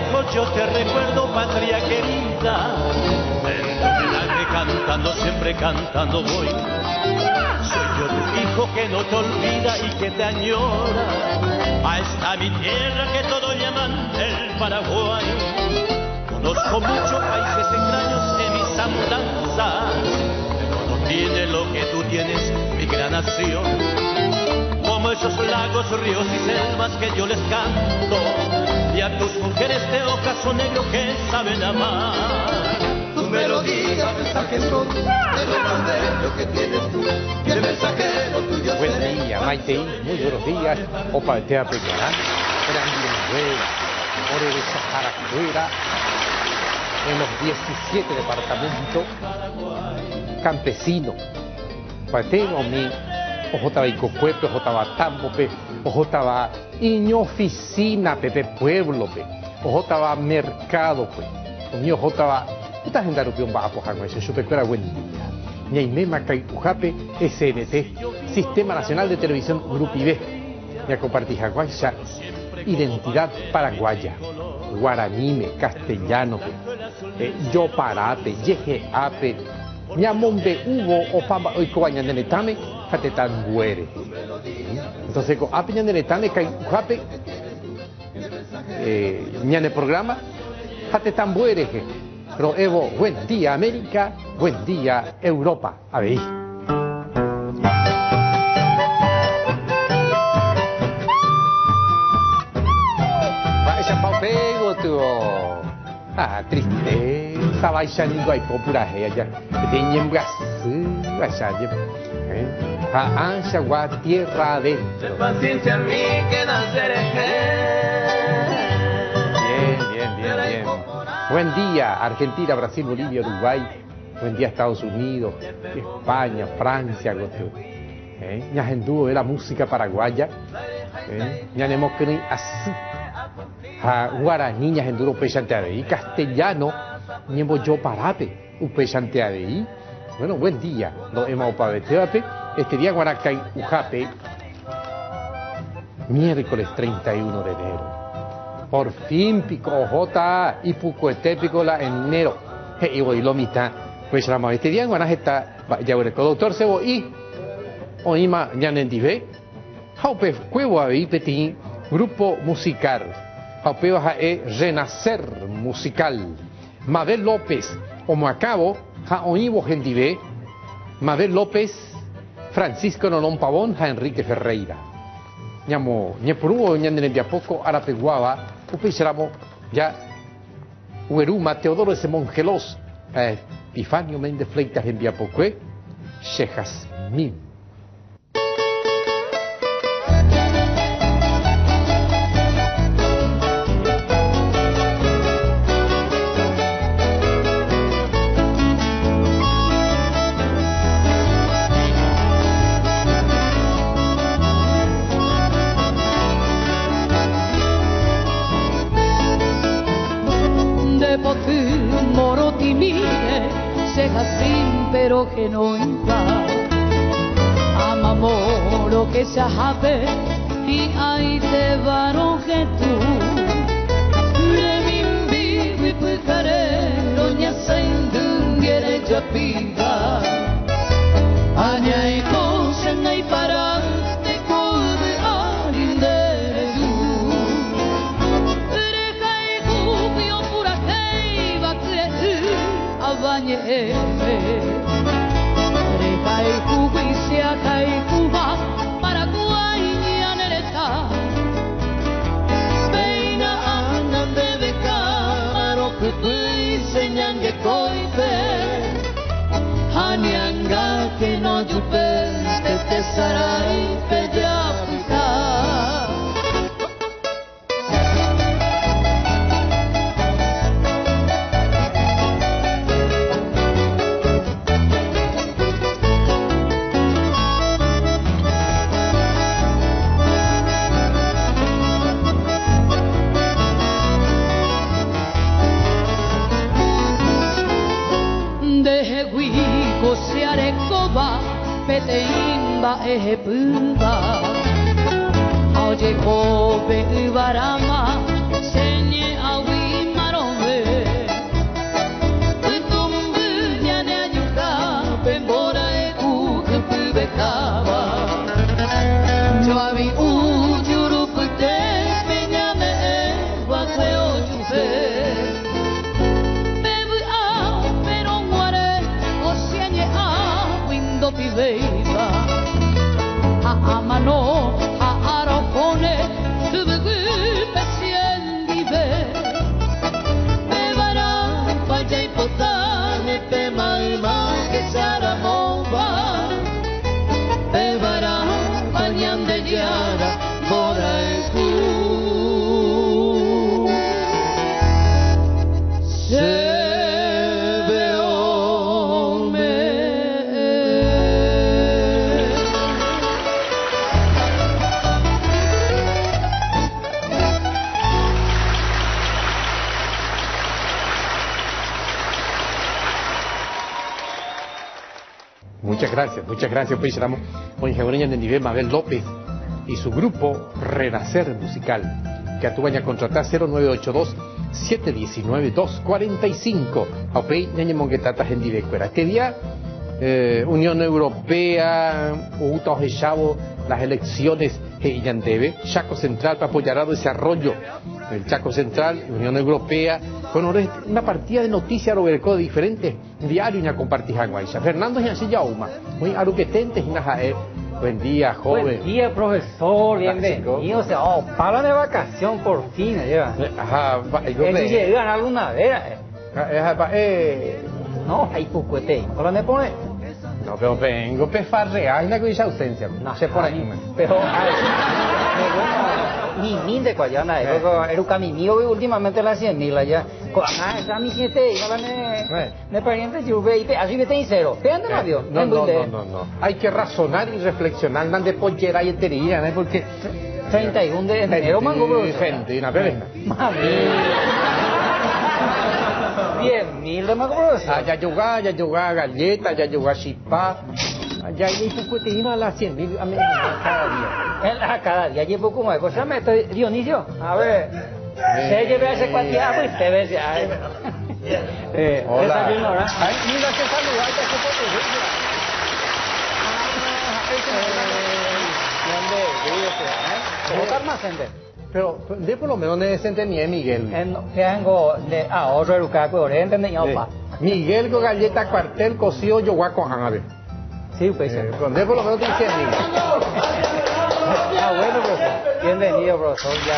lejos yo te recuerdo, patria querida. En tu homenaje cantando, siempre cantando voy. Soy yo tu hijo que no te olvida y que te añora. A esta mi tierra que todos llaman el Paraguay. Conozco muchos países extraños en mis andanzas, pero no tiene lo que tú tienes, mi gran nación. Como esos lagos, ríos y selvas que yo les canto, y a tus mujeres de ocaso negro que saben amar. Tu melodía, mensajes son de lo más bello que tienes tú, que el mensajero tuyo. Buen día, Maite, muy buenos días. Opa, te apegará. Ore de Sahara, en los 17 departamentos campesinos. Pateo mi, ojotaba Icocuepe, ojotaba Tambope, ojotaba Iño oficina, pepe pueblo, pe, ojotaba mercado, pe, mi ojotaba, esta gente rupión va a pojar con eso, yo pecuera buen día. Ñaimema Caicujape, SNT, Sistema Nacional de Televisión Grupibé, Yacopartijaguaya, Identidad Paraguaya, Guaranime, Castellano, Yo Parate, Yejeape, Ñamombe Hugo, Opamba, Oicobañanetame, Jatetan Guere. Entonces, con Apiñanetame, Caicujape, Ñane programa, Jatetan Guere. Pero Evo, buen día América, buen día Europa. A ver. Vaya papego tu. Ah, tristeza, vaya ni guay popura allá. Tenían gasu, vaya. Ancha gua tierra adentro. Paciencia en mí que naceré. Bien. Buen día, Argentina, Brasil, Bolivia, Uruguay. Buen día, Estados Unidos, España, Francia. Ñajendúo de la música paraguaya. Ñanemocni así. Guaraní, ñajenduro pechanteadeí. Castellano, ñemo yo parape, upechanteadeí. Bueno, buen día. No hemos paveteape. Este día, Guaracay, Ujape. Miércoles 31 de enero. Por fin pico Jota y Pucuete pico la enero. Y voy lo mitad. Pues la más este día en Guanajeta, ya veré con doctor Sebo y Oima Ñanendive. Jaupe Cuevo ahí petín, grupo musical. Jaupe baja renacer musical. Mabel López, o Macabo, ja Oivo Gendive. Mabel López, Francisco Nolón Pavón, ja Enrique Ferreira. Ñamo, ñepuruo ñanendiapoco, Arapeguaba. Upeixeramo ya Ueruma, Teodoro S. Mongelos, Epifanio Méndez Fleitas en Viapocue, Shejasmín. Pero que no iba amamoro que se ajabe y ahí te varo que tú le mimbi y pucare doña sendunguere japida aña y cosa no hay para te code arinde reja y cubio pura que va que abañe Juicia Cuba, Paraguay y Anereta Peina andan de becaro que tú enseñan que coipe Hanyanga que no yupe te sarai pella puta Peteimba ejepuba Oye kobe ubarama Senye awi Muchas gracias, pues éramos con Ingeniera de nivel Mabel López y su grupo Renacer Musical, que actúan a contratar 0982-719-245, a Opey, Ñañe Monguetata, Gendivecuera. Este día, Unión Europea, Uta Ojechavo, las elecciones que Yandebe, Chaco Central para apoyar el desarrollo del Chaco Central, Unión Europea, con una partida de noticias Roberto de diferentes diarios y una compartija en Guaysa. Fernando Yauma, muy aruquetentes y najae. Buen día, joven. Buen día, profesor, bienvenido. O sea, para de vacación por fin, lleva. Ajá, ellos llegan alguna vez. No, hay pucuete, ¿no lo me pone? No, pero vengo pefarrear, hay una ausencia. No se pone ahí. Pero, ni de Guayana, era un camino y últimamente la 100.000 allá. Esa mi gente, me pariente, yo ve, así me tengo cero. Fíjate, Mario. No. Hay que razonar y reflexionar, andan de pollera y etería, ¿no? Porque 31 de enero, mango, bro. Gente, una vez. Mami. 10.000 de mango, bro. Ya yoga, galleta, ya yoga chipá. Ya hay pucuetina a las 100.000 cada día. Cada día llevo como de cosas, Dionisio. A ver. Se lleve a ese cuantía, pues te ves ya. Hola. Desayuno, ¿verdad? Ay, mira que saludar, que pero de por lo menos no se entendía Miguel. Tengo de ahorro el lugar, pero entendía Miguel con galleta cuartel cocido yo voy con a ver. Sí, pues. De por lo menos dice Miguel. Bueno, profesor. Bienvenido, profesor. Ya.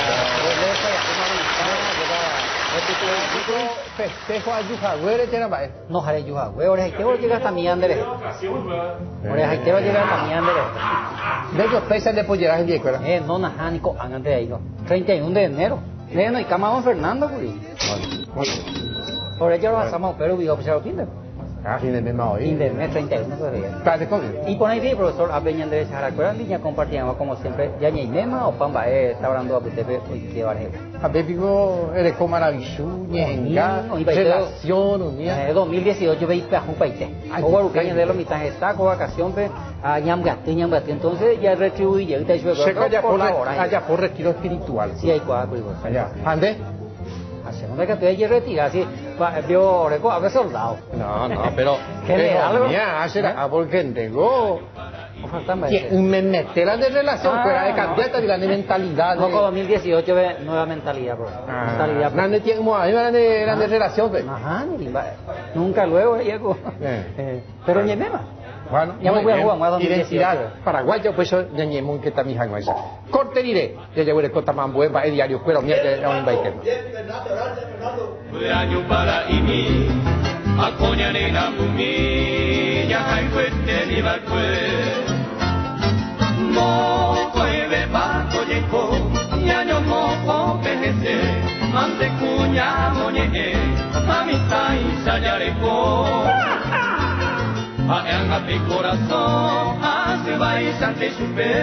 Festejo a Yujagüere, tiene más. No, haré Yujagüere. Ahora hay que llegar hasta Miandere. Ahora hay que llegar hasta Miandere. De ellos pesan de polleras en Viecuera. No, najánico, antes de ahí, no. 31 de enero. No hay cama don Fernando, güey. Por ello lo pasamos, pero vivo a fin de. Fin de mes más hoy. Fin de mes 31 todavía. Espérate, con él. Y por ahí vi, profesor, a Peña Andrés Jaracuera, niña compartíamos como siempre, ya ni mema o pamba, está hablando a PTP y que vale. A ver, digo, eres como maravilloso, ñenga, relación, unida. 2018 veis para un país. O guarucaña de los mitad está con vacación, a ñamgate, entonces ya retribuí, ya ahorita yo allá por retiro espiritual. Sí, hay cuatro, allá. ¿Ande? Segunda que te hay que retirar, así, vio reco a ver soldado. No, pero ¿qué le algo? Porque tengo me meterá de relación fuera de cambiar de mentalidad. No, con 2018 ve nueva mentalidad, bro. Mentalidad. Grande tiempo, ahí eran de relación, pues. Ajá, nunca luego llego. Pero ni mema. Bueno, ya me voy a jugar más 2018. Identidad paraguayo, pues yo ñañemón que está mi jango esa. Corte diré, ya llevo el cota más buen, el diario, pero mira, ya un baile. Año para imi, a coña nena mumi, ya hay fuerte ni barcue. Mo coebe bajo yeco, ya no mo pejese, mante cuña moñe, mamita y sayareco. A mi corazón, hace vais ante su fe.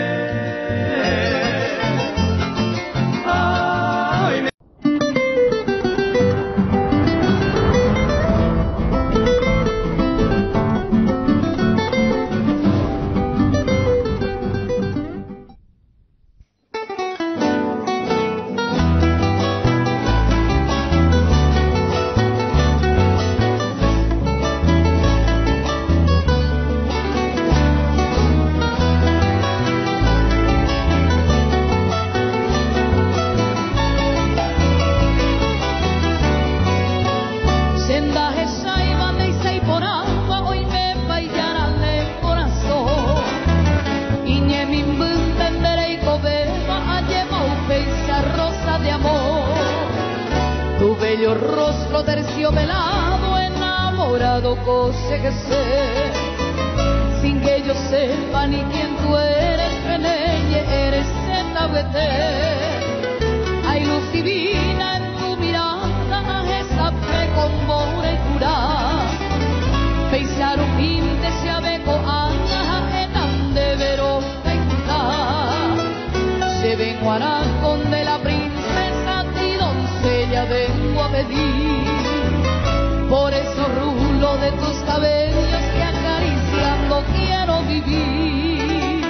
Rostro terciopelado, enamorado, cose que sé, sin que yo sepa ni quién tú eres, Reneñe, eres Zetahuete. Hay luz divina en tu mirada, esa precomora y cura. Pensar un pinte se abeco, anja, etan de verosa y cuta. Se ven guaracón de la princesa, ti doncella vengo a pedir, por esos rulos de tus cabellos que acariciando contigo quiero vivir.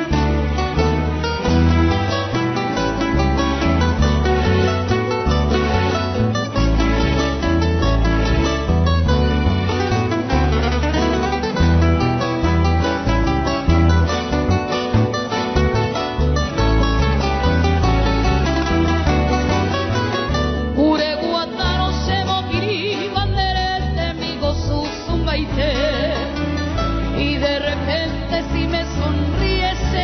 Y de repente si me sonriese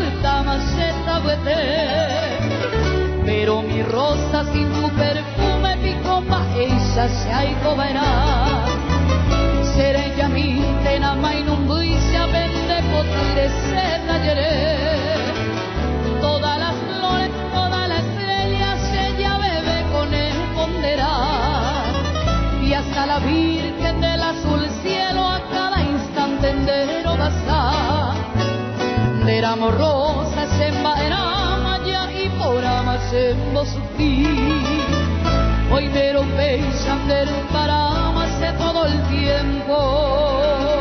pero mi rosa sin tu perfume picoma ella se aicobará seré ya mi tena mainum buisia vende potire seta yeré todas las flores todas las estrellas ella bebe con él ponderá y hasta la Virgen del azul cielo a cada instante entero pasar deramo rosas en Baerama ya y por Amacembo sufrir hoy mero peixan del Parama hace todo el tiempo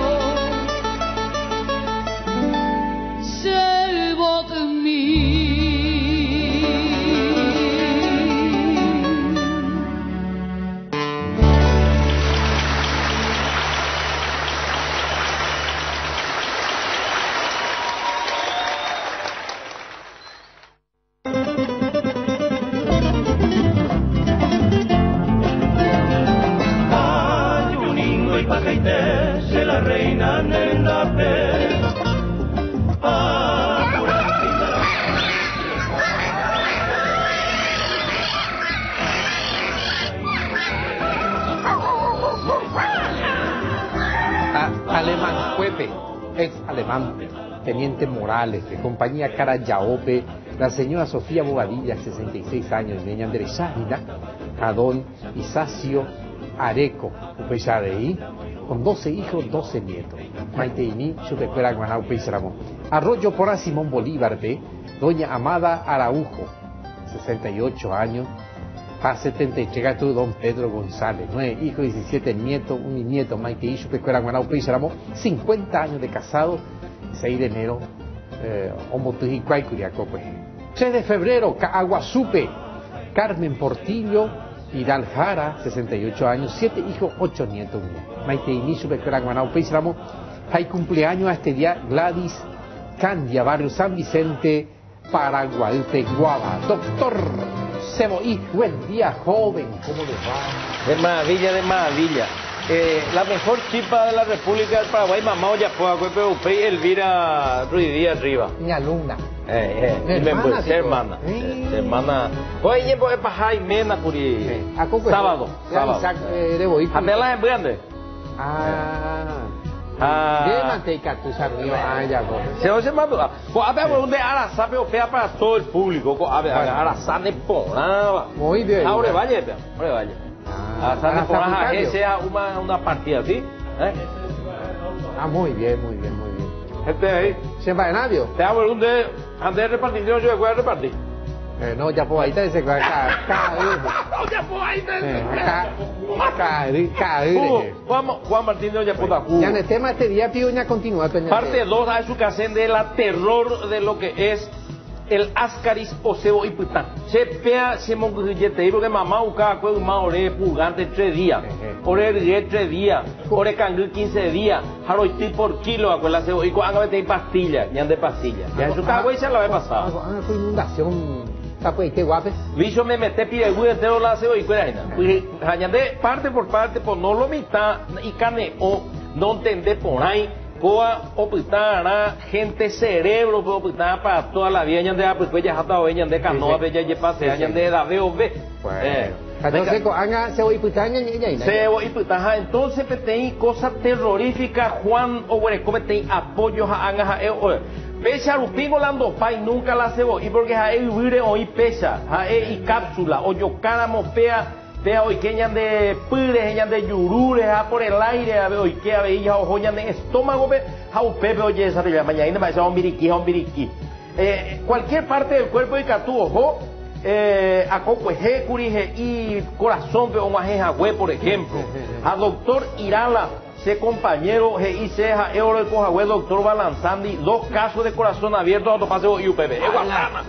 llevo de mí. Se la reina en la fe. Alemán Cuepe, ex alemán, teniente Morales, de compañía Carayaope, la señora Sofía Bobadilla, 66 años, niña Andresávila, a don Isacio Areco, Upeyadeí, con 12 hijos, 12 nietos. Maiteini, Chupecuera, Guaná, Upeyaramo. Arroyo Porá, Simón Bolívar, de doña Amada Araujo, 68 años, a 73 gatos, don Pedro González, 9 hijos, 17 nietos, un nieto, Maiteini, Chupecuera, Guaná, Upeyaramo, 50 años de casado, 6 de enero, Omotujicuay, Curiaco, pues. 3 de febrero, Aguasupe, Carmen Portillo, Hidalgo, 68 años, 7 hijos, 8 nietos. Maiteini, Chupecuera, Upeyaramo. Hay cumpleaños a este día Gladys Candia, barrio San Vicente, Paragualte, Guava. Doctor Ceboí, buen día, joven, ¿cómo les va? De maravilla, de maravilla. La mejor chipa de la República del Paraguay, mamá Oyapoa, Cuepe Upey, Elvira Ruidía arriba. Mi alumna. Hermana. Hermana. Oye, pues para Jaime Nakuri. Sábado. Amela en grande. ¿Qué manteca tú sabes? Se oye más. Pues a ver, donde Arasape opera para todo el público. Arasane Pona. Muy bien. Ahora vaya. Arasane Pona es una partida, ¿sí? Muy bien. Este ahí. ¿Se va en avión? Te hago un de antes de repartición, yo voy a repartir. No, ya por ahí está ese ya por ahí está Juan Martín ya por aquí. Ya en el tema este día pido una continua. Parte 2 a su casén de la terror de lo que es el Ascaris Osebo y Pután. Se pea se monguillete porque mamá uca fue un ore pugante 3 días. Ore 3 días. Ore cangú 15 días. Haroiti por kilo acuela cebo y cuando mete pastilla, ñan de pastilla. Ya en su cagüey se la había pasado. Fue inundación. Bicho me mete pide entero la cebo y cuera pues añade parte por parte por no lo mitad y cane o no entender por ahí coa opitar gente cerebro pero opitar para toda la vida ñan de pues ya hasta hoy ñan de canoa bella ya pase ñan de la veo ve entonces anga se voy putaña se voy putaja entonces petei cosas terroríficas Juan o bueno comete apoyo a anga pesa rupingo lando pai nunca la cebo y porque ha vivir hoy pesa y cápsula o yo cara pea hoy que ñan de pires ñan de yurures por el aire a ver hoy que a ver ya o ñan de estómago a un pepe oye esa mañana me va a un biriqui cualquier parte del cuerpo y catu ojo a cocueje curije y corazón pero más hue por ejemplo a doctor Irala se compañero GIC euro de Cojagüe, doctor Balanzandi, 2 casos de corazón abierto, autopaseo y UPB. Es Guatama.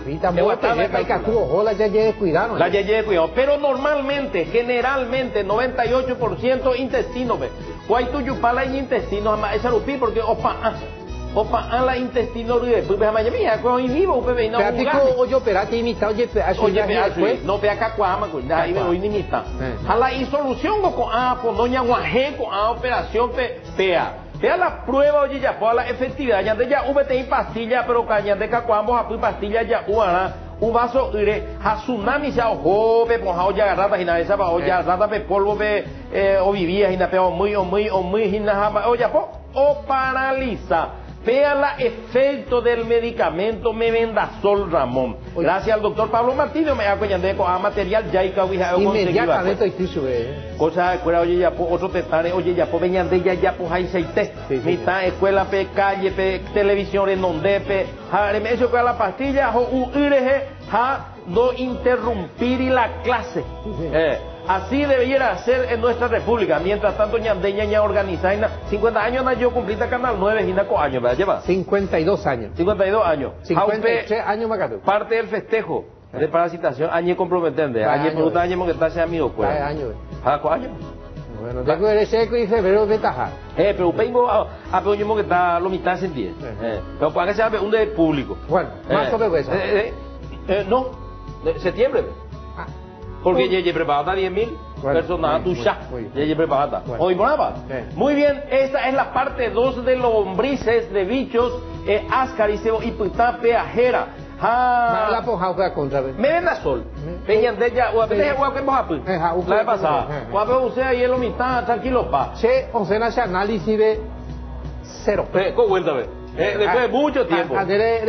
La yeye cuidado. Pero normalmente, generalmente, 98% intestino, ve. Cuaito yupala y intestino, esa rupi, porque opa, la intestino de pues mía, con vivo, UPB, no. Oye, perate imita, oye, no vea cacuama, ahí me voy nimita. A la solución con doña Guaje, con operación PEA. Vea la prueba, oye, ya fue a la efectividad. Ya de ya VTI pastilla, pero caña de cacuamo, a pastilla ya un vaso de a tsunami se ahogó, pe mojado ya rata y nada esa va ya rata pe polvo pe o vivía y na pe o muy y nada o ya o paraliza. Vea el efecto del medicamento Mebendazol, Ramón. Gracias al doctor Pablo Martínez me acompañando con material ya y que inmediatamente estoy sube. Cosa de escuela, oye, ya otro tetare, oye, ya po venían de ya pues hay seite. Mitad escuela pe calle pe televisión en donde pe eso que la pastilla o no interrumpir la clase. Así debiera ser en nuestra república. Mientras tanto, ñandeña organizada 50 años, yo cumplí Canal 9 y naco años, ¿verdad? Lleva 52 años. 52 años. 53 años más que parte del festejo de parasitación, año comprometente. Año pregunta, año que está ese amigo, pues. Año. ¿Cuál año? Bueno, tengo el seco y febrero de taja. Pero vengo a pedir que está lo mitad en 10. Pero para que sea un de público. Bueno, marzo de huesa. No, de septiembre. Porque ya preparada 10.000 personas, tu ya preparada. Hoy moraba. Muy bien, esta es la parte 2 de lombrices, de bichos, ascariseo y puta peajera. La poja fue a contra. Me ven la sol. Venían de ella, o a veces que mojapu. La vez pasada. Cuando usted ahí en lo mitad, tranquilo, pa. Che, o sea, ese análisis de 0. ¿Cómo vuelta a ver? Después de mucho tiempo.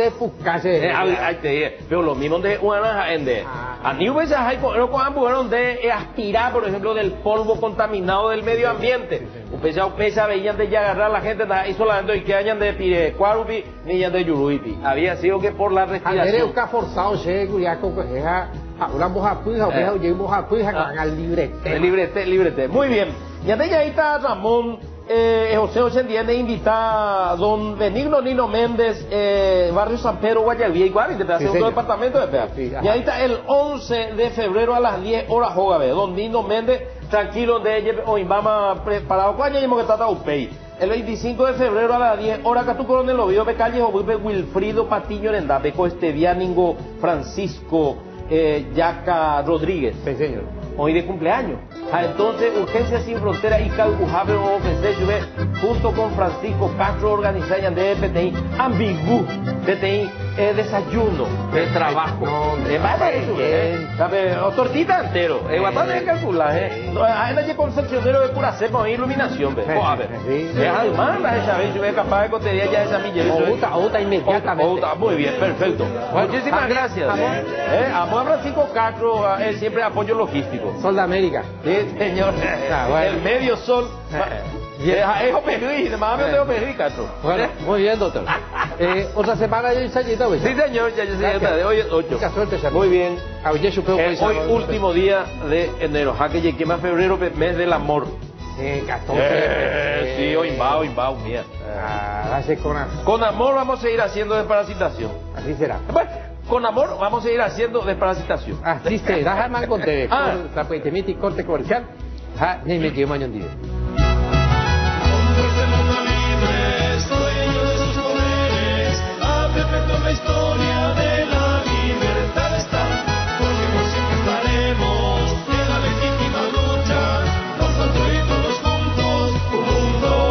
Pero lo mismo de una gente. A mí veces hay con de aspirar, por ejemplo, del polvo contaminado del medio ambiente. Pesa veían de ya agarrar a la gente y solamente que hayan de Pirecuarupi ni de Yuruipi. Había sido que por la respiración. Forzado, una moja puja, o llevamos a puja al librete. Librete. Muy bien. Ya de ahí está Ramón. José Ochendiene invita a don Benigno Nino Méndez, barrio San Pedro, Guayaquil, igual, de hacer otro departamento de PEA. Y ahí está el 11 de febrero a las 10 horas, Jogabe, don Nino Méndez, tranquilo de ella, hoy vamos preparado, ¿cuál que trata UPEI? El 25 de febrero a las 10 horas, Catu Coronel Lovío, Becalle, Wilfrido Patiño Renda, Beco Esteviáningo, Francisco, Yaca Rodríguez. Sí, señor. Hoy de cumpleaños. Entonces, Urgencia Sin Frontera y Calcujave junto con Francisco Castro organizayan de PTI Ambigú, PTI desayuno de trabajo. Tortita entero. Guatón de calcular, hay concepcionero de pura cepa iluminación, a ver. Además, esa vez yo voy capaz de cotería ya esa millera. Otra inmediatamente. Muy bien, perfecto. Muchísimas gracias. Amor Francisco Castro, siempre apoyo logístico. Sol de América. Sí, señor. El medio sol. Es Operri, más o menos Castro. Bueno, muy bien, doctor. Otra semana ya ensayita, güey. Sí, señor, ya de hoy es 8. Mucha suerte, señor. Muy bien. Hoy último día de enero. Jaque llegué más febrero, mes del amor. 14. Sí, hoy va, mía. Con amor vamos a ir haciendo desparasitación. Así será. Bueno, con amor vamos a ir haciendo desparasitación. Así será. Déjame conté. Te metí corte comercial. Ni me dio mañana día. La historia de la libertad está, porque no siempre estaremos en la legítima lucha por construir todos juntos un mundo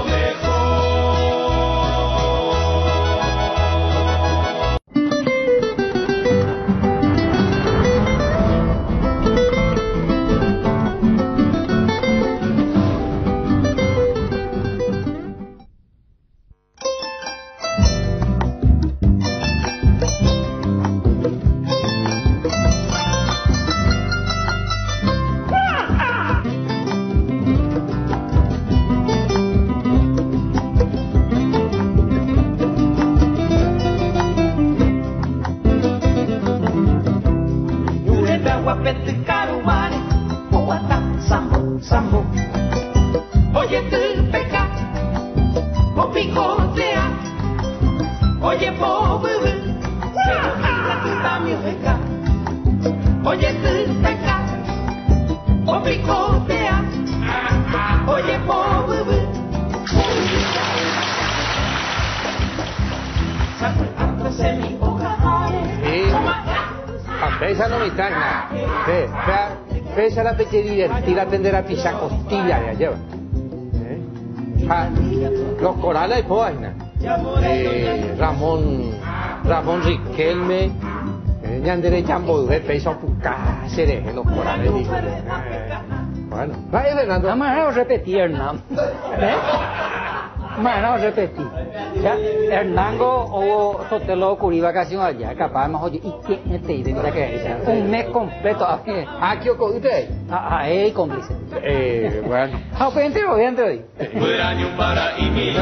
Oye, tú peca, picotea. Oye, pobre, está mi beca. Oye, beca, o picotea. Oye, pobre, se mi hoja. Pesa no me traga. Pesa la peche divertida atender a pisar costilla de allá. Los corales de Poaina. Ramón Riquelme. Ñandere Jambo de Pesa Pucá. Cereje los corales. Bueno, vaya Fernando. Nada más no repetir, Hernán. Más no repetir. Ya, Hernango o Sotelo Curiba casi allá, capaz más oye, y tiene te identidad que es un mes completo. Aquí o con usted. Cómplice. Bueno. Pues entero hoy. Para y mi.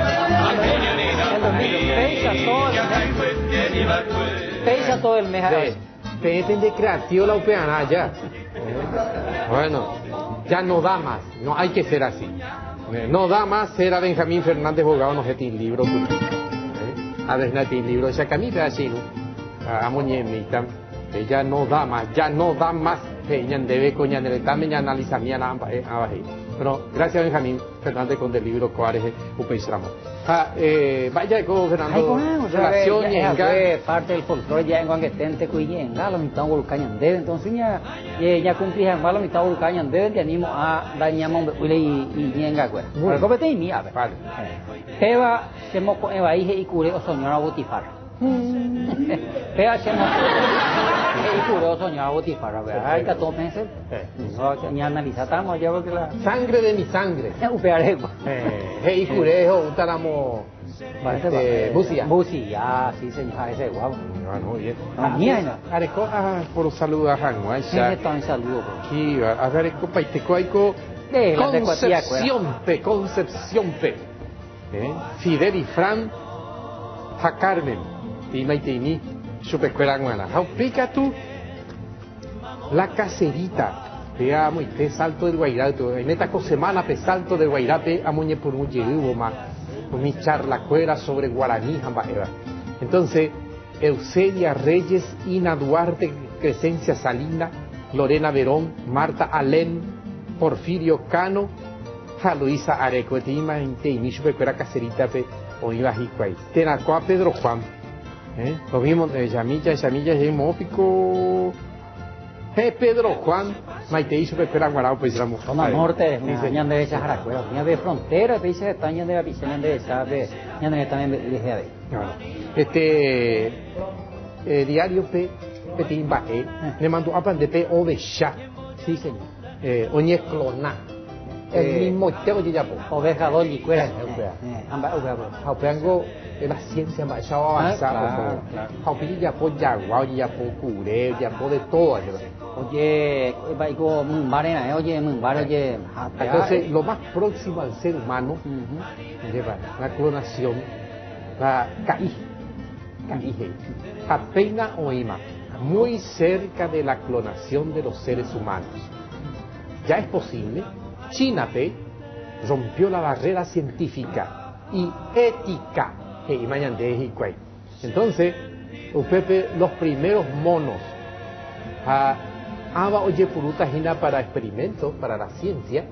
Pesa todo el mes. Te de creativo la upeana ya. Bueno, ya no da más, no hay que ser así. No da más ser a Benjamín Fernández Bogado, no se tiene libro. A ver, no tiene libro, esa camisa así, ¿no? A Moñemita, ya no da más, ella debe coña de la ya analiza mi abajo. Bueno, gracias Benjamín Fernández con el libro Coares Upeisramo. Vaya con Fernando, relaciones, parte del folclore ya en Guanguetente, Cuyenga, lo mitad Volcañan debe, entonces ya cumplí en lo mitad Volcañan debe, te animo a dañamos y ñenga, güey. Pero cómete y mía, vale. Eva, se mo con Eva y cure o soñar a botifar. Eva, se mo y cure o soñar a botifar, a ver, hay que todo pensar. No, ni analizamos ya porque la sangre de mi sangre. Upearé, y cure o utaramo. Busia, sí señor, ese es guapo. Bueno, bien. Areco, por saludar a Juan. Sí, saludo. Sí, Areco, Paitecoaico. Concepción P. Fidel y Fran, a Carmen, y Maiteini, Chupescuela Guana. Explica tú la caserita. Veamos, y te salto del Guairato. En esta semana, te salto del Guairape, a Muñe por un llegubo más. Mi charla cuera sobre guaraní, Jambaeva. Entonces, Eusebia Reyes, Ina Duarte, Crescencia Salina, Lorena Verón, Marta Alén, Porfirio Cano, Luisa Areco, Tima, Inteimichu, Pecuera Caserita, Oiva Jicuay. Tenacua Pedro Juan. Lo mismo de Yamilla, Mófico. Pedro Juan, Maiteicho, Pecuera Guarao, pues éramos. Zona norte, ñan de esa jaracuera, ñan de frontera, te dice que ñan de la piscina de esa, ñan de también desde ahí. Diario P, Petimba le mandó a Pandepe o de Sha. Sí, señor. Oñe clona. El mismo tema que ya po. Oveja dos y cuera. Aupeango la ciencia más avanzada. Aupeango ya po yaguao, ya po cure, ya po de todo. Oye, entonces lo más próximo al ser humano lleva la clonación, la apenas oíma, muy cerca de la clonación de los seres humanos. Ya es posible. China rompió la barrera científica y ética. Entonces, los primeros monos Aba oye puruta jina para experimentos, para la ciencia.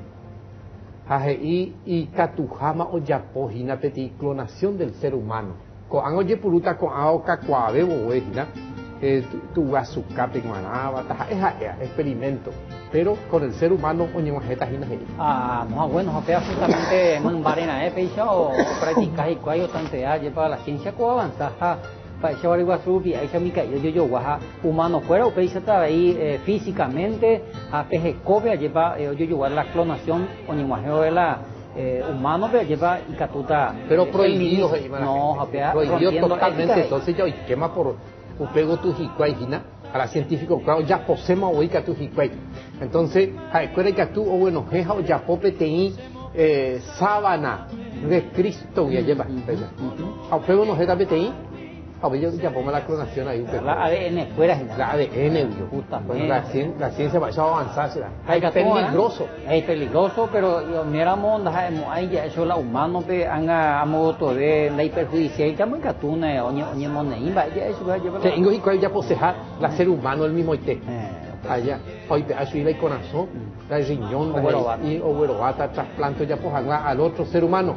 Y Katujama oyapo jina peti clonación del ser humano. Con oye puruta con aoka cuave boejina. Tu azucape guanaba, experimento. Pero con el ser humano oye majeta jina jina. Bueno, justamente barena peixa o prácticas y cuayo tantea lleva la ciencia co avanza. Para llevar igual subi, ahí se me cayó yo humano fuera o peixa está ahí físicamente a pejecobe lleva yo la clonación o ni de la humano pero lleva y catuta. Pero prohibido, no, prohibido totalmente. Entonces yo quema por upego tu jicuaijina a la científico claro ya posemos hoy que tu jicuai. Entonces recuerda que tú o bueno jeja o ya popetei sábana de Cristo ya lleva. A upego no jeta petei yo ya pongo la clonación ahí un poco. La ADN fuera, La ADN, yo. Puta, Bueno, la ciencia va a avanzar, será. Hay Es peligroso. Es peligroso, pero yo miramos ahí ya eso la humano pe anga amoto de la perjudicial ya muy catuna oñe money va ya eso va llevar. Que ingo y cuál ya poseja la ser humano el mismo ite. Allá, hoy te hace ir corazón, la riñón, y oberobata, trasplante ya pues al otro ser humano.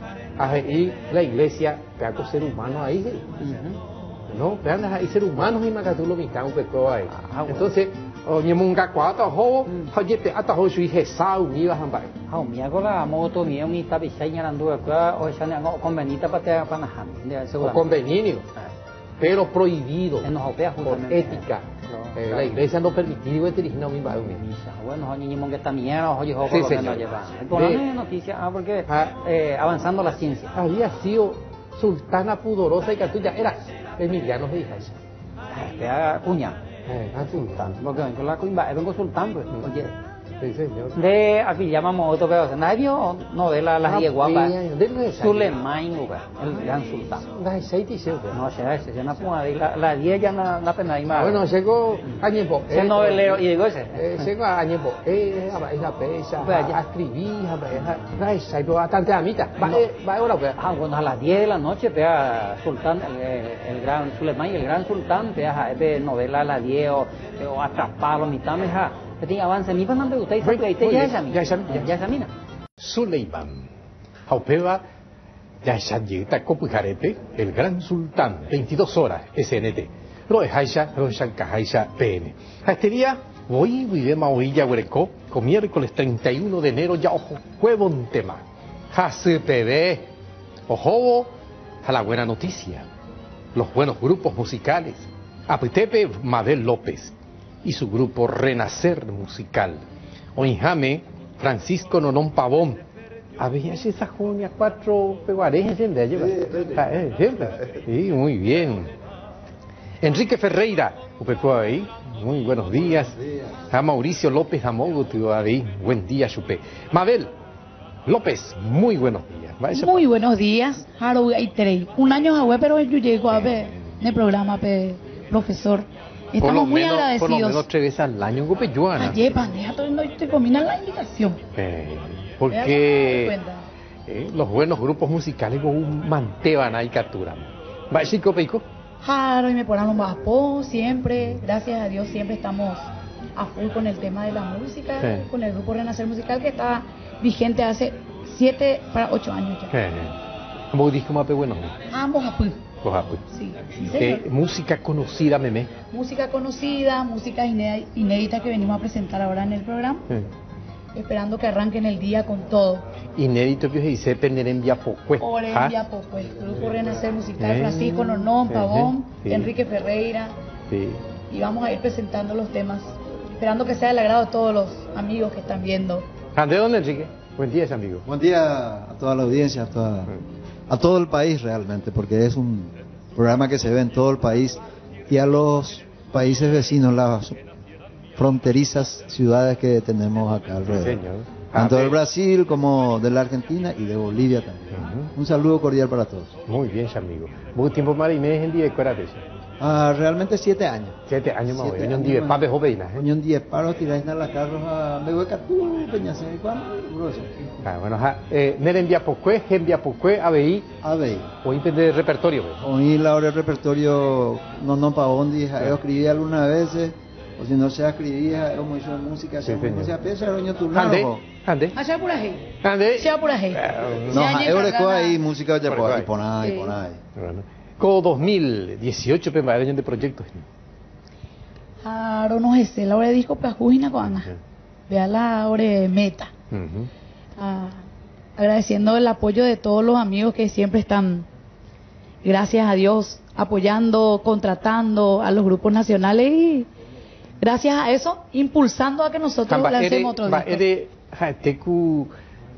Y la iglesia, pedazo ser humano ahí, no, vean ahí ser humanos y macatulo mitad un poco ahí. Entonces, oye, munga cuata, jovo, oye, te ata hoy su hija sao, ni vas a ambar. Mi hago la moto, mi un ita bisaña andu acá, o ya no convenita para panajan, o convenio, pero prohibido por ética. La iglesia no permitió que dirigir a mi padre. Bueno, ni que está mierda, oye, joven, sí, no lleva. Por la noticia, porque avanzando la ciencia. Había sido sultana pudorosa y catuya, era Emiliano de Hijas. Era cuña. Sultán. Porque con la cuña, vengo sultán, pues. Oye. Sí, señor. De aquí llamamos otro pedazo. Nadie no de las 10 guapas. Sulemán, el gran sultán. Las 6 y 7. No, se na puma de la 10 ya na pena ahí más. Bueno, llegó añepo. Se novelero y llegó ese. Llegó añepo. Esa pesa, a escribir, esa, pero bastante amita. Va ahora, pues. Bueno, a las 10 de la noche, pega sultán, el gran Sulemán y el gran sultán, pega de novela a las 10 o atraparlo, mitad meja. Que avance, mi van a preguntar y ya examina. Suleiman, Haupeva, ya examina, Copujarete, el gran sultán, 22 horas, SNT. Roejaisha, Roeshankajaisha, PN. A este día, voy vivema oilla huereco, con miércoles 31 de enero, ya ojo, huevo un tema. JCPB, ojo, a la buena noticia. Los buenos grupos musicales. Apitepe, Mabel López y su grupo Renacer Musical. Oinjame, Francisco Nonón Pavón. A ver, esas jóvenes 4 peguarejas siempre lleva. Sí, muy bien. Enrique Ferreira, ahí. Muy buenos días. A Mauricio López Amogo, ahí. Buen día, Chupé. Mabel López, muy buenos días. Muy buenos días. Un año a web, pero yo llego a ver en el programa, profesor. Estamos muy agradecidos. Por lo menos 3 veces al año, Gopejuana. Ayer, pandeja, no te combina la invitación. Porque los buenos grupos musicales manteban ahí captura. ¿Va a decir Copeico? Claro, y me ponen más siempre, gracias a Dios, siempre estamos a full con el tema de la música, con el grupo Renacer Musical que está vigente hace 7 para 8 años ya. ¿Cómo dijo Mape bueno? Ambos a full. Sí, música conocida, Meme. Música conocida, música inédita que venimos a presentar ahora en el programa. Esperando que arranquen el día con todo. Inédito que se dice Penerem Viapocue. Orem Viapocue. Grupo Renacer Musical, Francisco Nonón Pavón, Enrique Ferreira. Y vamos a ir presentando los temas. Esperando que sea del agrado de todos los amigos que están viendo. ¿De dónde, Enrique? Buen día, amigo. Buen día a toda la audiencia, a todo el país realmente, porque es un programa que se ve en todo el país y a los países vecinos, las fronterizas ciudades que tenemos acá alrededor. Tanto del Brasil como de la Argentina y de Bolivia también. Un saludo cordial para todos. Muy bien, amigo. ¿Mucho tiempo más y medio en día de realmente 7 años. 7 años más. Oñón 10 pape joveina. Oñón 10 paros tiráis en las carros a Mehuecatú, Peñase, bueno, Neren Viapocue, Gen Viapocue, ABI. Oí de repertorio. Oí la hora del repertorio, no Pavondi, yo escribí algunas veces, o si no se escribía, yo me hizo música, se pesa, roño turnado. Ande. Allá por ahí. Ande. Sea por ahí. No, yo recuerdo ahí música ya por ahí. Co 2018 año de proyectos. Claro, no es la hora de disco Pajujina con Ana. Vea la hora de meta. Agradeciendo el apoyo de todos los amigos que siempre están, gracias a Dios, apoyando, contratando a los grupos nacionales y gracias a eso impulsando a que nosotros lancemos otro disco.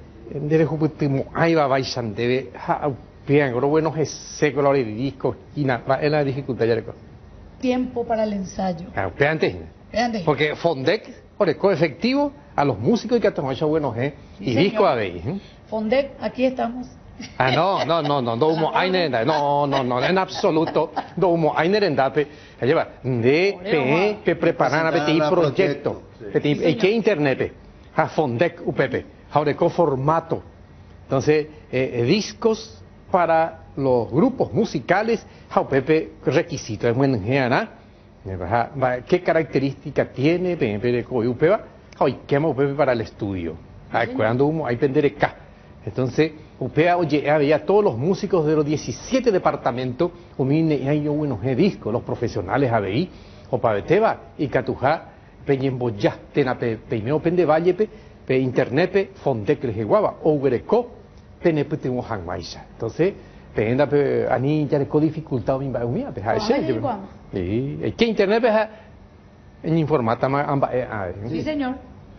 Bueno, ese color de disco y es la dificultad ya. Tiempo para el ensayo. Antes. Porque Fondec, por efectivo a los músicos y que hacen buenos y disco a ver. Fondec, aquí estamos No humo ainerenda, no, en absoluto, no humo ainerenda, lleva pe preparar a petit proyecto, y que internet, a fondec upepe, ahora formato, entonces discos para los grupos musicales, upepe requisito es buen ¿qué característica tiene pepe upeba? Hoy quema upepe para el estudio, cuando humo hay pendere K. Entonces, UPEA había todos los músicos de los 17 departamentos, hay buenos discos, los profesionales ABI, o Pabeteba, y Catujá, Peñemboyá, Tena, Peimeo Pendevallepe, Pe Internet, Fondecles de Guava, o Ubereco, Penepe tengo Hangmaisha. Entonces, Penda, Ani, ya le dificultad, Mimba, Peja, ¿qué Internet, en informata más, sí, señor.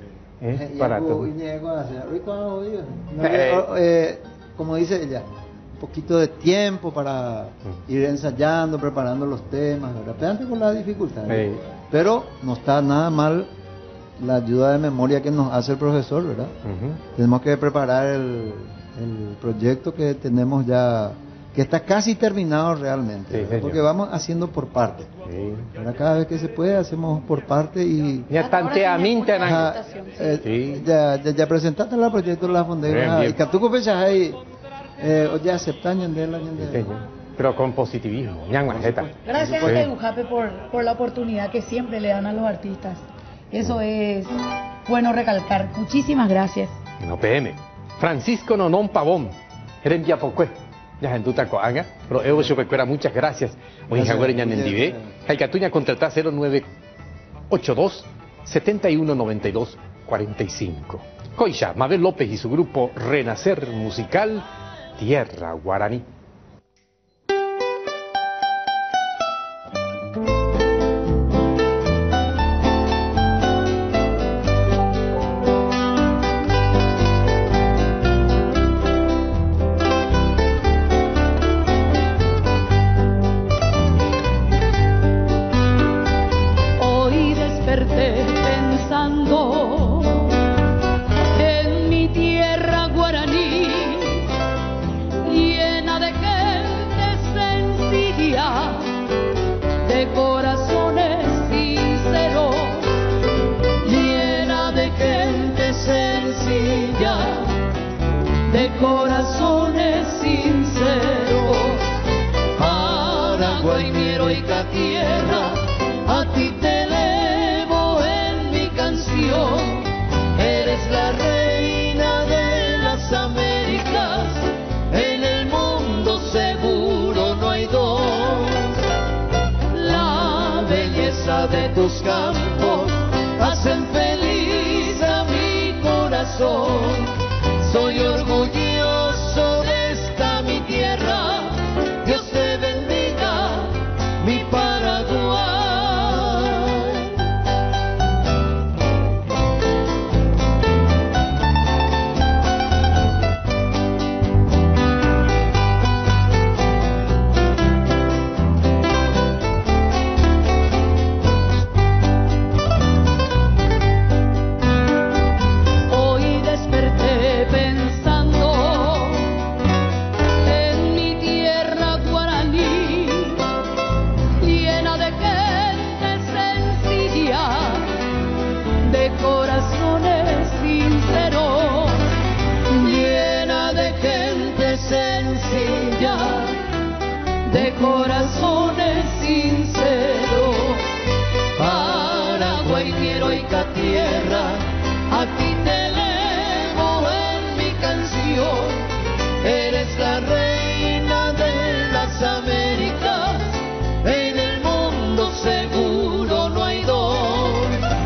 Como dice ella, un poquito de tiempo para ir ensayando, preparando los temas, ¿verdad? Con las dificultades. Pero no está nada mal la ayuda de memoria que nos hace el profesor, ¿verdad? Tenemos que preparar el proyecto que tenemos ya, que está casi terminado realmente, porque vamos haciendo por parte. Ahora cada vez que se puede hacemos por parte y ya ya presentaste el proyecto de la fundación y Catuco Pecha ahí ya aceptan pero con positivismo. Gracias a Eujape por la oportunidad que siempre le dan a los artistas. Eso es bueno recalcar. Muchísimas gracias. No PM. Francisco Nonón Pavón. Eren Yapocue. Ya en Duta Coanga, pero Evo Chupecuera, muchas gracias. Hoy en Jaguar en Endive, Jaicatuña contratar 0982 7192 45. Coisha, Mabel López y su grupo Renacer Musical, Tierra Guaraní. Corazones sinceros, Paraguay, mi heroica tierra, a ti te elevo en mi canción. Eres la reina de las Américas, en el mundo seguro no hay dos. La belleza de tus campos hacen feliz a mi corazón. Soy orgulloso de esta mi tierra, Dios te bendiga, mi Paraguay. Hoy desperté pensando en mi tierra guaraní, llena de gente sencilla, de corazones sinceros, llena de gente sencilla, de corazones sinceros. Paraguay, mi heroica tierra, a ti te elevo en mi canción. Eres la reina de las Américas, en el mundo seguro no hay dos.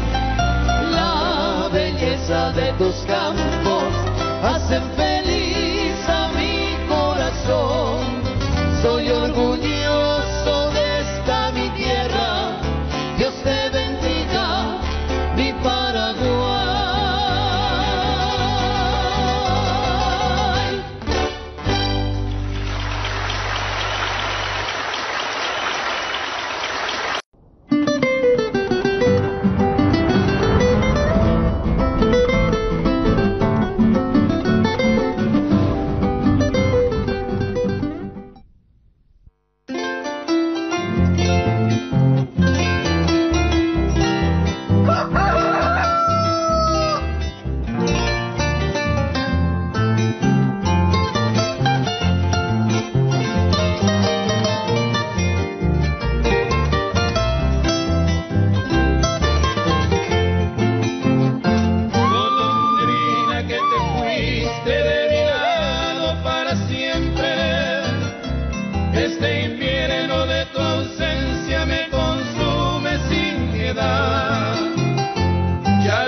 La belleza de tus campos hacen feliz a mi corazón. Soy orgulloso de esta mi tierra, Dios te bendiga, mi Paraguay.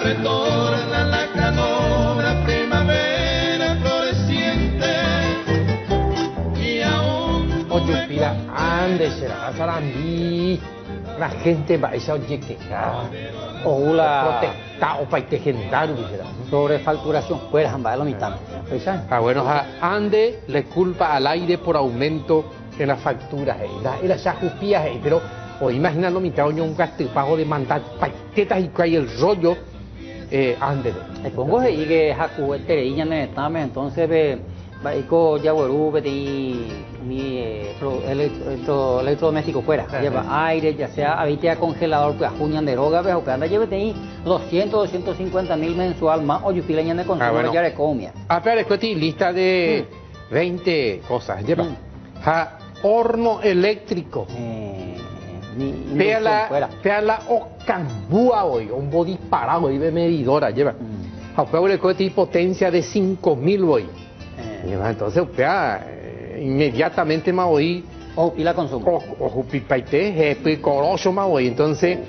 retorna la canora primavera floreciente y aún Oyupila, ande será Sarandí. La gente va a esa oye quejar. O la Protestar o para integentar, dijera. sobrefacturación fuera, jamba, es lo mitad. Bueno, ande le culpa al aire por aumento en las facturas. Era ya jupías, pero o imagina lo mitad un gasto pago de mandar paquetas y cae el rollo. Ande. Pongo ahí que jacuete y ya no estamos, entonces ve Baico Yaguarú, mi electrodoméstico fuera, lleva aire, ya sea habite a congelador, pues junio de droga, pero que anda lleve ahí 250.000 mensual más, o yupila de consumo, bueno. ya de comia. Pero es lista de 20 cosas, lleva. Horno eléctrico. Pela o cambúa hoy, un body parado y de medidora, lleva. El cohete y potencia de 5.000 hoy. Entonces, inmediatamente más hoy. O pila consumo. O pipaite, corocho más hoy. Entonces,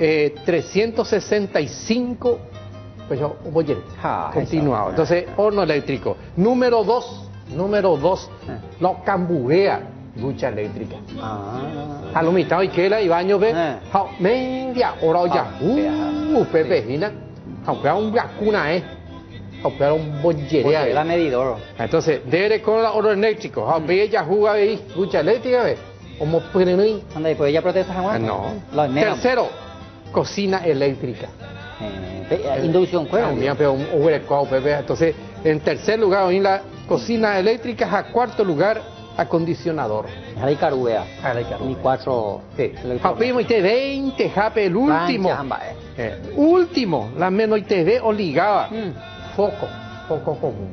365, pues yo voy a continuado. Entonces, horno eléctrico. Número 2, lo cambuea, ducha eléctrica. A lo mitad, y que la y baño ve, media hora ya. Pepe, mira, aunque un vacuna pero un bollería. La medidor. Entonces, debe con la horno eléctrico. Ve ella juega ahí, ducha eléctrica, ve. Como pueden ir. ¿Dónde después ella protesta a No. Tercero, cocina eléctrica. Inducción cueva. Entonces, en tercer lugar, en la cocina eléctrica, a cuarto lugar, acondicionador. Ahí carubea. Ni 4. Sí. Japimos 20, jape, el último. Último, la menos TV obligaba. Foco común.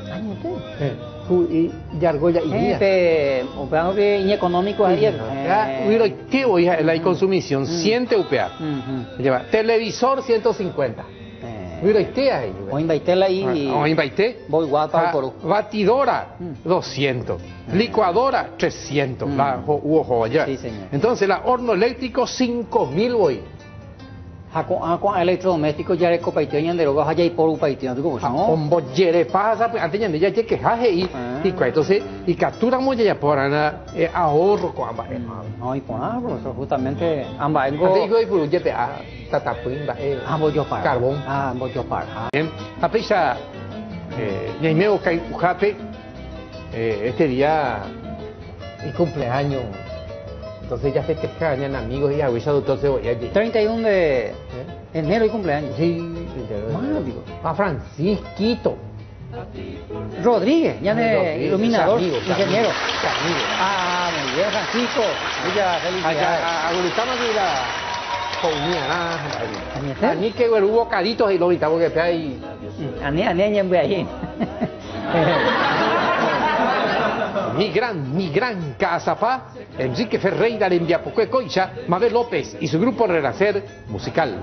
Y argolla y día. Opeamos bien económico ayer. ¿Qué voy a la consumición? 100 UPA. Lleva televisor 150. Mira, ahí. O invaitela ahí. O invité. Voy guapa por. Batidora 200. Licuadora 300. La joya. Sí, señor. Entonces, la horno eléctrico 5.000 hoy. Con electrodomésticos ya recopa y tienen de drogas allá y por un país, ¿no? Un bollere pasa, antes ya ya que jaje y entonces y capturamos ya por ahorro con ambas. No, y por nada, profesor, justamente ambas algo. Digo y por ya te tatapuin ambos yo para. Carbón. Ambos yo para. Bien. A pesar ya me busqué jape este día mi cumpleaños. Entonces ya festejan amigos y abuelos, doctor Cebolla. 31 de enero y cumpleaños. Sí, a Francisquito Rodríguez, ya de iluminador, ingeniero. Muy bien, Francisco. Muchas felicidades. Agulitama que la ni que hubo bocaditos y lo evitamos que ahí. Ané ahí. Mi gran casapá, Enrique Ferreira le envía Poco Coicha, Mabel López y su grupo Renacer Musical.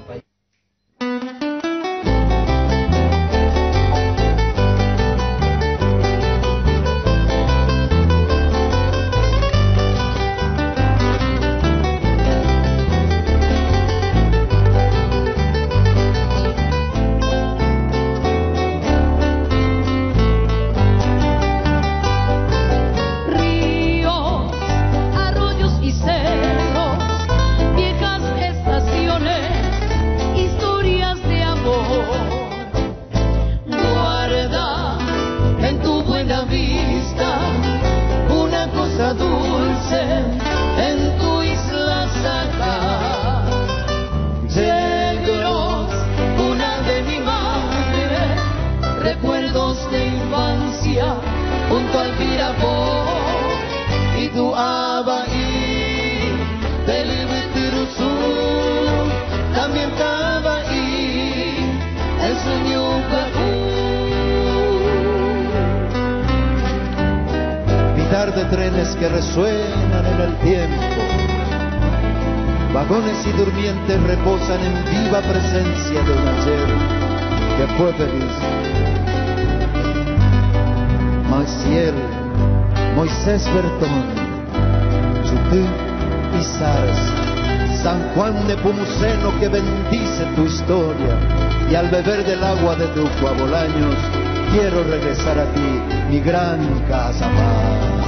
Junto al Pirapó y tu abaí del Betiruzú, también estaba ahí el sueño Cacú. Pitar de trenes que resuenan en el tiempo, vagones y durmientes reposan en viva presencia de un ayer que fue feliz. Maciel, Moisés Bertón, Chutú y Sars, San Juan de Nepomuceno que bendice tu historia, y al beber del agua de tus Bolaños quiero regresar a ti, mi gran Casamar.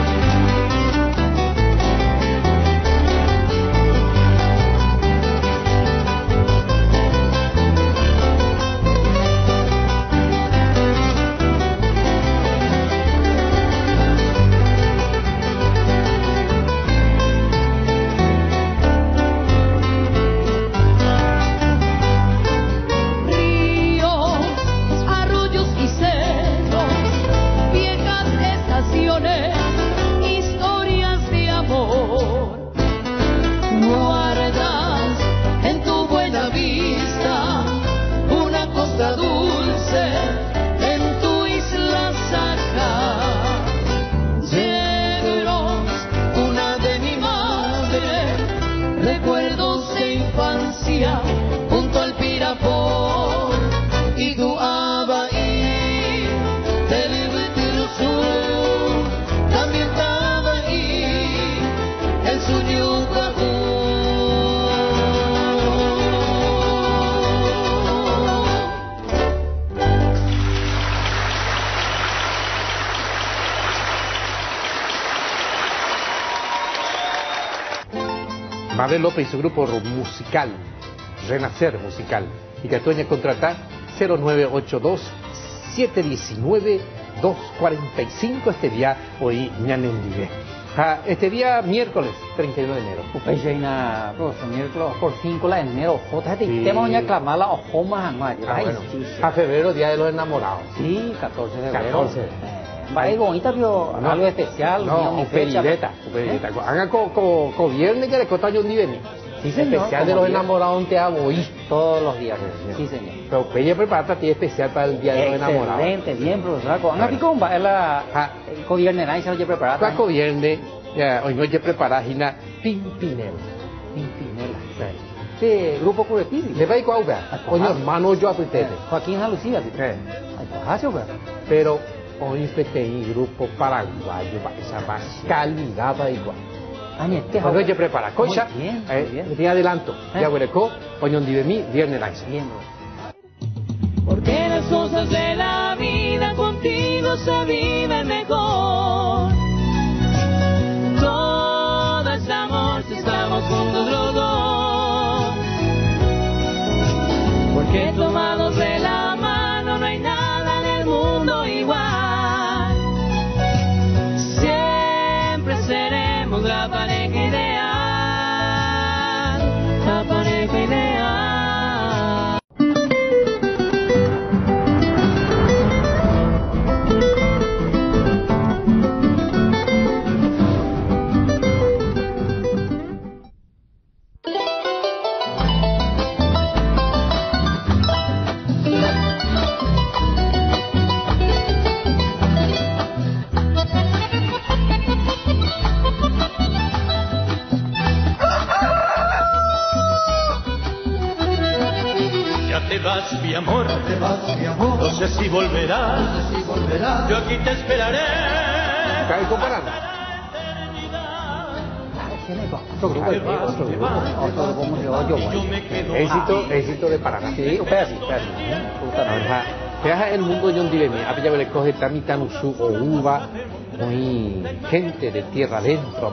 Junto al Pirapor y tu Abaí del Retiro Sur, también estaba ahí el sueño Mabel López y su grupo musical, Renacer Musical, y que atueña contratar 0982-719-245 este día hoy ñanendive. Este día miércoles 31 de enero. Upeina, miércoles por 5 de enero. Tenemos ya clamada o Joma a febrero, día de los enamorados. Sí, 14 de febrero. 14. Vaya bonita, vio algo especial. No, felicita. Haga co viernes que le costa yo ni venir. Sí, señor. Especial de los enamorados en Teaboí. Todos los días. Sí, señor. Pero ella prepara para ti especial para el día de los enamorados. Excelente, bien, profesor. Aquí como va el viernes, ahí se lo prepara. Para viernes, hoy no ya prepara Gina Pimpinela. Pimpinela. Sí, grupo curativo. Le va a ir con Oño hermano yo apreté. Joaquín Jalucía. Pero hoy PTI, grupo paraguayo, esa más calidad para igual. Cuando ella prepara cocha, tiene adelanto. Ya hueleco, oño de mí, viernes lanza. Porque las cosas de la vida contigo se viven mejor. Todo es amor si estamos juntos los dos. Porque tomados de la mano no hay nada en el mundo igual. Siempre seremos la pareja ideal, la pareja ideal. Mi amor, no sé si volverás, yo aquí te esperaré. ¿Estás comparando? Éxito de Paraná. Sí, espérate. El mundo de Yondilemi, a Pilla le coge Tamitanusu o Uva, muy gente de tierra adentro,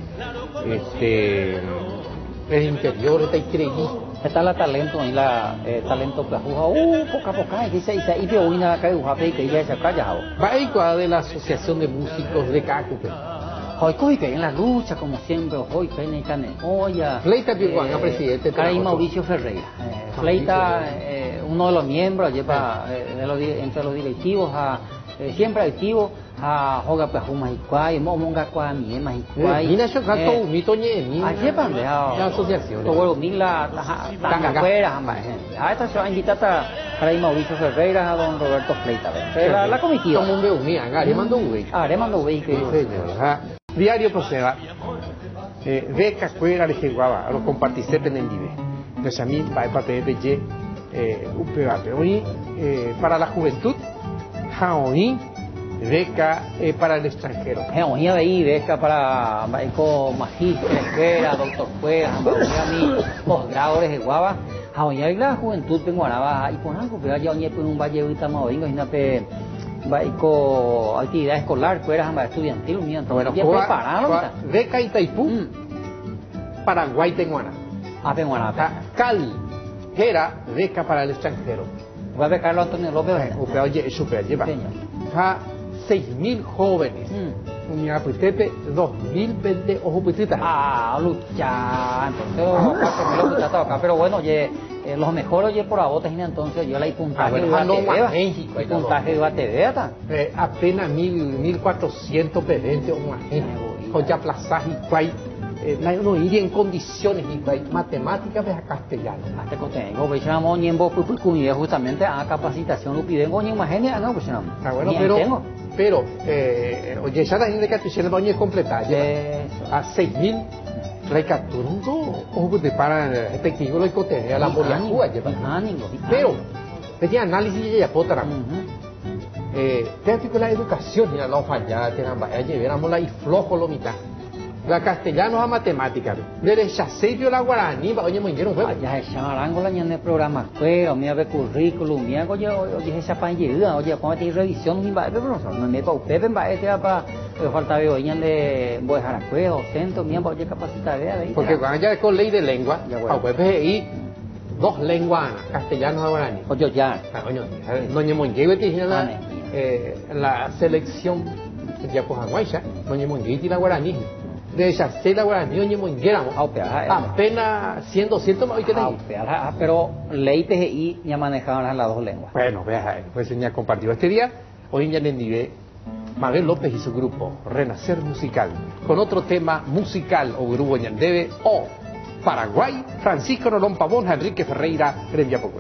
el interior está increíble. Está la talento ahí, talento que juega, poca, dice, y veo una que juega que ya se ha callado. Va a ir de la Asociación de Músicos de Cacupe. Hoy coge que en la lucha, como siempre, hoy pene cane, olla. Fleita Pihuanga, presidente. Caray Mauricio Ferreira. Fleita, uno de los miembros, lleva entre los directivos, siempre activo. Hoga pues un mahicuay, monga kwa mi mahicuay. Mira yo canto un mito ñe. Allí pande la asociación. Todo mila tanga fuera, esta se va a invitar a Mauricio Ferreira, a don Roberto Fleita. La comitiva. Como un veo mi le mando un le mando un Diario Proceda. Beca cuera le jeguaba, lo compartiste penendive. Entonces a mí va a PPG un pebate. Hoy para la juventud, Jaoí beca para el extranjero. Oía ahí beca para médico magíster, escuela, doctor fuera, mi posgrado de guava. Oía la juventud penguaraba y por algo pero ya oñé por un valle ahorita más oingo pe médico actividad escolar, fuera estudiantil, mío, entonces ya preparado. Beca Itaipú, Paraguay Penguana. Penguana. Cali, era beca para el extranjero. Voy a becarlo Antonio López. Oye, super, lleva. 6.000 jóvenes. Unidad Puitepe, 2.000 vende ojo puitita. Lucha. Entonces, acá, pero bueno, oye, los mejores, oye, por abotes, entonces yo la puntaje de México. Y puntaje de ATV, apenas 1.400 vende ojo México. Ya plazaje y cuay. No iría en condiciones y matemáticas de castellano. Hasta que tengo, pues vamos a justamente a capacitación, lo piden con imágenes, no, pues no. Bueno, pero, oye, ya la gente que te hicieron va a completar, a 6.000 recapturando, ojo, te paran el efectivo, lo que a la Moriacúa, pero, tenía análisis y ya potra. Te la educación, y la falla, te llevamos la y flojo lo mitad. La castellano a matemática, derecha serio la guaraní, oye muy bien, ya se llama la ñane programa escuela, mira ve currículum, mira oye esa panyería, oye cómo tiene revisión mi va, pero no me pa usted va este para falta veo de voy a dejar escuela, docente, mira oye capacitar de porque cuando ya con ley de lengua, a pues y dos lenguas, castellano a guaraní. Oye ya. Coño, doña Monguewe te la selección ya pues aguacha, doña Monguewe y la guaraní. De esa la guaraní oye muy gramo apenas 100, 200 más hoy que pero ley PGI ya manejaban las dos lenguas. Bueno, vea, pues ya compartido este día. Hoy ya le envié Mabel López y su grupo Renacer Musical con otro tema musical o grupo Ñandebe o Paraguay, Francisco Rolón Pavón, Enrique Ferreira, Gremia Poco.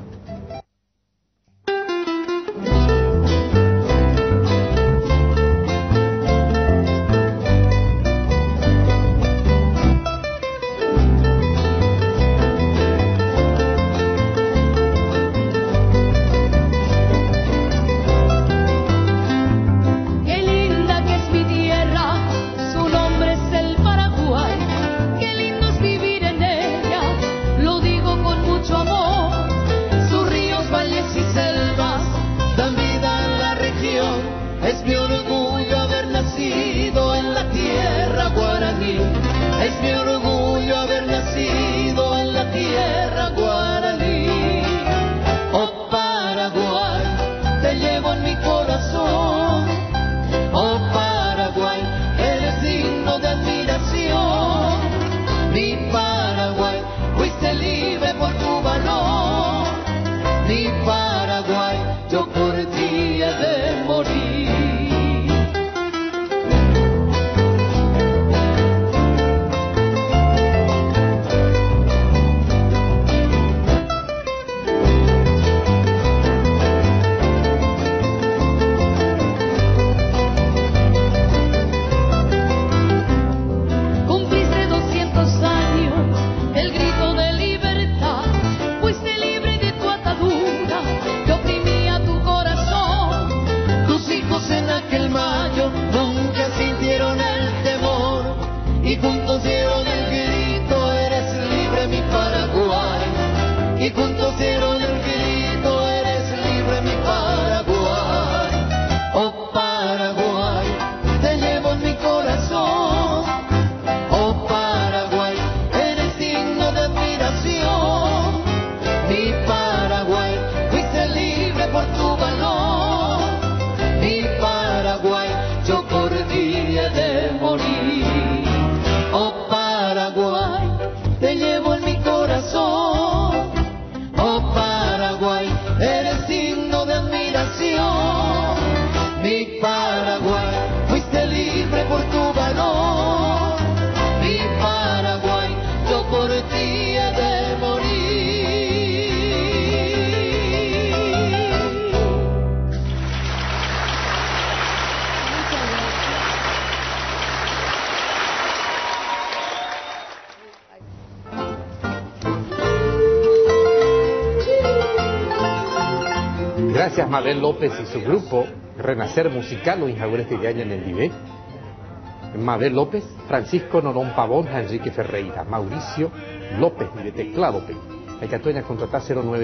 Gracias Mabel López y su grupo Renacer Musical, los injaures que ya en el Divé. Mabel López, Francisco Norón Pavón, Enrique Ferreira, Mauricio López, de teclado. Hay que contratar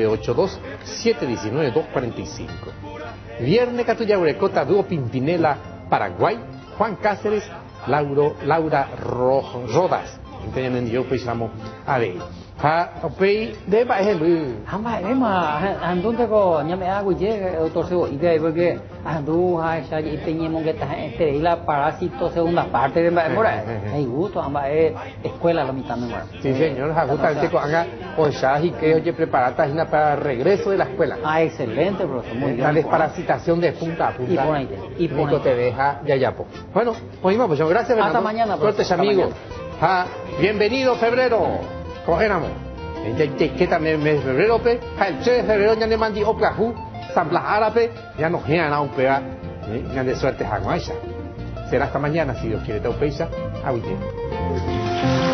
0982-719-245. Viernes Catuyaurecota, Dúo Pimpinela, Paraguay, Juan Cáceres, Laura Rodas. Entonces yo pues llamo a ver. Pei de ba es Luis. Hamba ema andunte ko nyame agu je autor se ide porque andu ha ya y teníamos que estar entre la parásito segunda parte de mora. Hay gusto hamba escuela la mitad mora. Sí señor, justamente con haga o ya y que oye preparata para regreso de la escuela. Ah, excelente, profesor, muy bien. La desparasitación de punta a punta. Y ponete. Te deja yayapo. Bueno, pues pues gracias. Hasta mañana, suertes amigos. Bienvenido febrero. Cogéramos. Que también mes de febrero, el 3 de febrero ya le mandé Oplajú, San Blas Árabe, ya nos quedan a un pega, ya de suerte a Será hasta mañana, si Dios quiere, te opeisa, a